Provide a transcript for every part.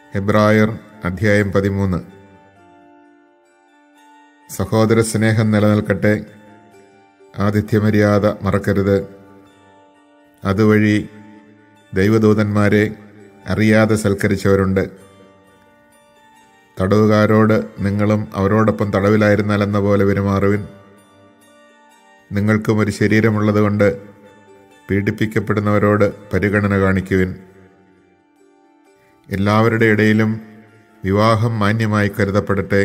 ഹെബ്രായർ അധ്യായം 13. സഹോദര സ്നേഹം നിലനിൽക്കട്ടെ. ആതിഥ്യമര്യാദ മറക്കരുത്. അതുവഴി ദൈവദൂതന്മാരെ അറിയാതെ സൽക്കരിച്ചവരുണ്ട്. തടവുകാരോട് നിങ്ങളും അവരോടൊപ്പം തടവിലായിരുന്നാലെന്ന പോലെ പെരുമാറുവിൻ. നിങ്ങൾക്കും ഒരു ശരീരമുള്ളതുകൊണ്ട് പീഡിപ്പിക്കപ്പെടുന്നവരോട് പരിഗണന കാണിക്കുവിൻ. എല്ലാവരുടെ ഇടയിലും വിവാഹം മാന്യമായി കരുതപ്പെടട്ടെ.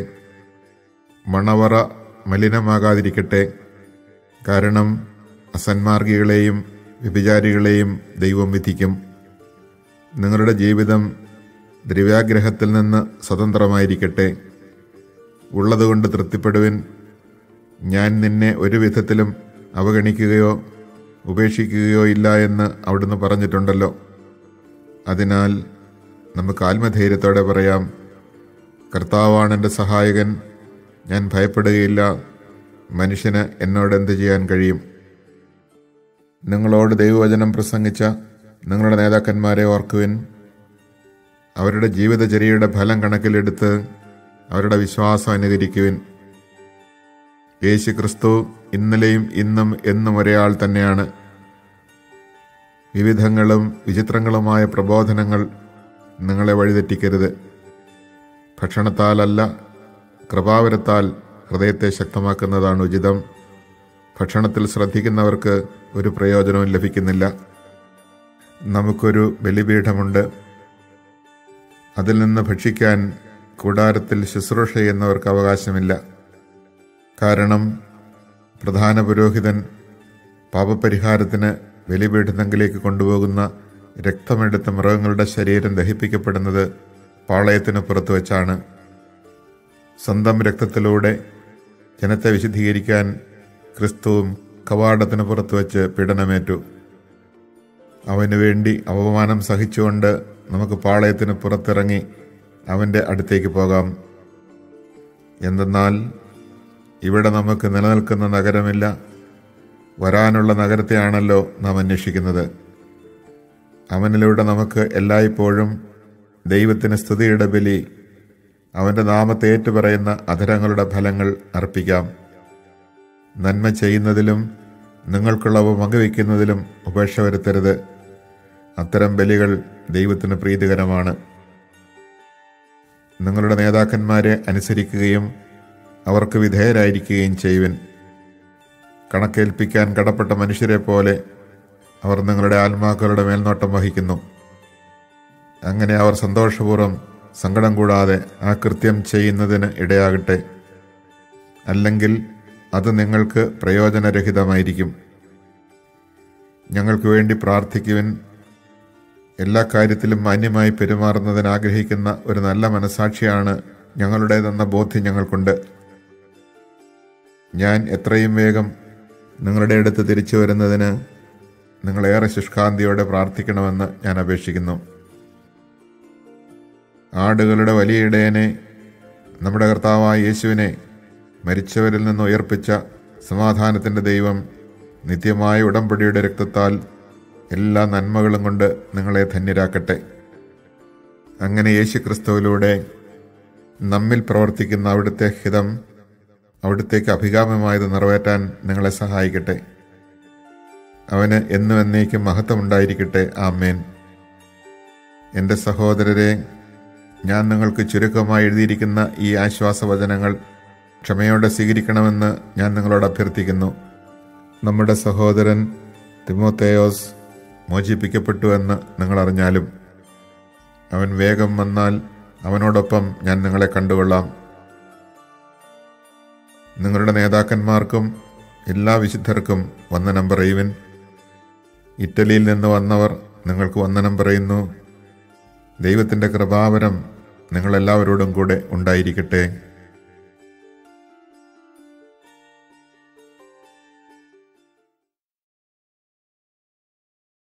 മണവറ മലിനമാകാതിരിക്കട്ടെ. കാരണം അസന്മാർഗികളെയും വ്യഭിചാരികളെയും ദൈവം വിധിക്കും. നിങ്ങളുടെ ജീവിതം ദ്രവ്യാഗ്രഹത്തിൽ നിന്ന് സ്വതന്ത്രമായിരിക്കട്ടെ. ഉള്ളതുകൊണ്ട് തൃപ്തിപ്പെടുവിൻ. ഞാൻ നിന്നെ ഒരു വിധത്തിലും അവഗണിക്കുകയോ ഉപേക്ഷിക്കുകയോ ഇല്ല എന്ന് അവിടുന്ന് പറഞ്ഞിട്ടുണ്ടല്ലോ. അതിനാൽ നമുക്ക് ആത്മധൈര്യത്തോടെ പറയാം, കർത്താവാണ് എൻ്റെ സഹായകൻ, ഞാൻ ഭയപ്പെടുകയില്ല. മനുഷ്യന് എന്നോട് എന്ത് ചെയ്യാൻ കഴിയും? നിങ്ങളോട് ദൈവവചനം പ്രസംഗിച്ച നിങ്ങളുടെ നേതാക്കന്മാരെ ഓർക്കുവിൻ. അവരുടെ ജീവിതചര്യയുടെ ഫലം കണക്കിലെടുത്ത് അവരുടെ വിശ്വാസം അനുകരിക്കുവിൻ. യേശു ക്രിസ്തു ഇന്നലെയും ഇന്നും എന്നും ഒരേയാൾ തന്നെയാണ്. വിവിധങ്ങളും വിചിത്രങ്ങളുമായ പ്രബോധനങ്ങൾ നിങ്ങളെ വഴിതെറ്റിക്കരുത്. ഭക്ഷണത്താലല്ല, കൃപാവരത്താൽ ഹൃദയത്തെ ശക്തമാക്കുന്നതാണ് ഉചിതം. ഭക്ഷണത്തിൽ ശ്രദ്ധിക്കുന്നവർക്ക് ഒരു പ്രയോജനവും ലഭിക്കുന്നില്ല. നമുക്കൊരു ബലിപീഠമുണ്ട്. അതിൽ നിന്ന് ഭക്ഷിക്കാൻ കൂടാരത്തിൽ ശുശ്രൂഷ ചെയ്യുന്നവർക്ക് അവകാശമില്ല. കാരണം പ്രധാന പുരോഹിതൻ പാപപരിഹാരത്തിന് ബലിപീഠത്തിലേക്ക് കൊണ്ടുപോകുന്ന രക്തമെടുത്ത മൃഗങ്ങളുടെ ശരീരം ദഹിപ്പിക്കപ്പെടുന്നത് പാളയത്തിന് പുറത്തു വച്ചാണ്. സ്വന്തം രക്തത്തിലൂടെ ജനത്തെ വിശുദ്ധീകരിക്കാൻ ക്രിസ്തുവും കവാടത്തിന് പുറത്തു വച്ച് പീഡനമേറ്റു. അവനു വേണ്ടി അപമാനം സഹിച്ചുകൊണ്ട് നമുക്ക് പാളയത്തിന് പുറത്തിറങ്ങി അവൻ്റെ അടുത്തേക്ക് പോകാം. എന്തെന്നാൽ ഇവിടെ നമുക്ക് നിലനിൽക്കുന്ന നഗരമില്ല, വരാനുള്ള നഗരത്തെയാണല്ലോ നാം അന്വേഷിക്കുന്നത്. അവനിലൂടെ നമുക്ക് എല്ലായ്പ്പോഴും ദൈവത്തിന് സ്തുതിയുടെ ബലി, അവൻ്റെ നാമത്തെ ഏറ്റുപറയുന്ന അധരങ്ങളുടെ ഫലങ്ങൾ അർപ്പിക്കാം. നന്മ ചെയ്യുന്നതിലും നിങ്ങൾക്കുള്ളവ പങ്കുവയ്ക്കുന്നതിലും ഉപേക്ഷ വരുത്തരുത്. അത്തരം ബലികൾ ദൈവത്തിന് പ്രീതികരമാണ്. നിങ്ങളുടെ നേതാക്കന്മാരെ അനുസരിക്കുകയും അവർക്ക് വിധേയരായിരിക്കുകയും ചെയ്യുവിൻ. കണക്കേൽപ്പിക്കാൻ കടപ്പെട്ട മനുഷ്യരെ പോലെ അവർ നിങ്ങളുടെ ആത്മാക്കളുടെ മേൽനോട്ടം വഹിക്കുന്നു. അങ്ങനെ അവർ സന്തോഷപൂർവ്വം സങ്കടം കൂടാതെ ആ കൃത്യം ചെയ്യുന്നതിന് ഇടയാകട്ടെ. അല്ലെങ്കിൽ അത് നിങ്ങൾക്ക് പ്രയോജനരഹിതമായിരിക്കും. ഞങ്ങൾക്ക് വേണ്ടി പ്രാർത്ഥിക്കുവിൻ. എല്ലാ കാര്യത്തിലും മാന്യമായി പെരുമാറുന്നതിന് ആഗ്രഹിക്കുന്ന ഒരു നല്ല മനസാക്ഷിയാണ് ഞങ്ങളുടേതെന്ന ബോധ്യം ഞങ്ങൾക്കുണ്ട്. ഞാൻ എത്രയും വേഗം നിങ്ങളുടെ അടുത്ത് തിരിച്ചു വരുന്നതിന് നിങ്ങളേറെ ശുഷ്കാന്തിയോടെ പ്രാർത്ഥിക്കണമെന്ന് ഞാൻ അപേക്ഷിക്കുന്നു. ആടുകളുടെ വലിയ ഇടയനെ, നമ്മുടെ കർത്താവായ യേശുവിനെ മരിച്ചവരിൽ നിന്ന് ഉയർപ്പിച്ച സമാധാനത്തിൻ്റെ ദൈവം നിത്യമായ ഉടമ്പടിയുടെ രക്തത്താൽ എല്ലാ നന്മകളും കൊണ്ട് നിങ്ങളെ ധന്യരാക്കട്ടെ. അങ്ങനെ യേശു ക്രിസ്തുവിലൂടെ നമ്മിൽ പ്രവർത്തിക്കുന്ന അവിടുത്തെ ഹിതം അവിടുത്തേക്ക് അഭികാമ്യമായത് നിറവേറ്റാൻ നിങ്ങളെ സഹായിക്കട്ടെ. അവന് എന്നും എന്നേക്കും മഹത്വമുണ്ടായിരിക്കട്ടെ. ആമേൻ. എൻ്റെ സഹോദരരെ, ഞാൻ നിങ്ങൾക്ക് ചുരുക്കമായി എഴുതിയിരിക്കുന്ന ഈ ആശ്വാസവചനങ്ങൾ ക്ഷമയോടെ സ്വീകരിക്കണമെന്ന് ഞാൻ നിങ്ങളോട് അഭ്യർത്ഥിക്കുന്നു. നമ്മുടെ സഹോദരൻ തിമോത്തേയോസ് മോചിപ്പിക്കപ്പെട്ടു എന്ന് നിങ്ങൾ അറിഞ്ഞാലും അവൻ വേഗം വന്നാൽ അവനോടൊപ്പം ഞാൻ നിങ്ങളെ കണ്ടുകൊള്ളാം. നിങ്ങളുടെ നേതാക്കന്മാർക്കും എല്ലാ വിശുദ്ധർക്കും വന്ദനം പറയുവിൻ. ഇറ്റലിയിൽ നിന്ന് വന്നവർ നിങ്ങൾക്ക് വന്ദനം പറയുന്നു. ദൈവത്തിൻ്റെ കൃപാവരം നിങ്ങളെല്ലാവരോടും കൂടെ ഉണ്ടായിരിക്കട്ടെ.